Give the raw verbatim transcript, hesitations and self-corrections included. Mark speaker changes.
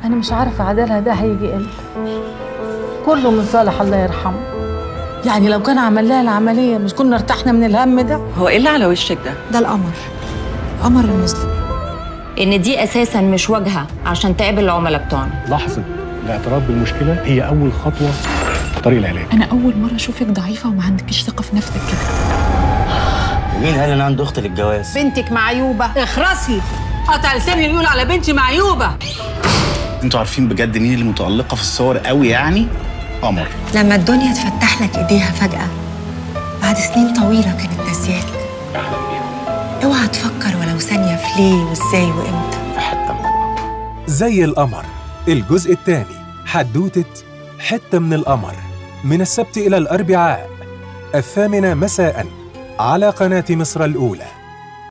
Speaker 1: أنا مش عارفة عدالها ده هيجي إمتى. كله من صالح الله يرحمه. يعني لو كان عمل لها العملية مش كنا ارتحنا من الهم ده؟
Speaker 2: هو إيه اللي على وشك ده؟
Speaker 3: ده القمر، قمر المظلم.
Speaker 4: إن دي أساساً مش واجهة عشان تقابل العملاء بتوعنا.
Speaker 5: لحظة الاعتراف بالمشكلة هي أول خطوة في طريق العلاج.
Speaker 3: أنا أول مرة أشوفك ضعيفة وما عندكش ثقة في نفسك كده.
Speaker 6: مين قال أنا عندي أخت للجواز؟
Speaker 1: بنتك معيوبة. اخرسي، قطع لساني اللي يقول على بنتي معيوبة.
Speaker 7: انتوا عارفين بجد مين اللي متألقة في الصور قوي يعني؟ قمر.
Speaker 3: لما الدنيا تفتح لك إيديها فجأة بعد سنين طويلة كانت ناسياك، اوعى تفكر ولو ثانية في ليه وازاي وامتى.
Speaker 7: في حتة من القمر.
Speaker 8: زي القمر الجزء الثاني، حدوتة حتة من القمر، من السبت إلى الأربعاء الثامنة مساءً على قناة مصر الأولى.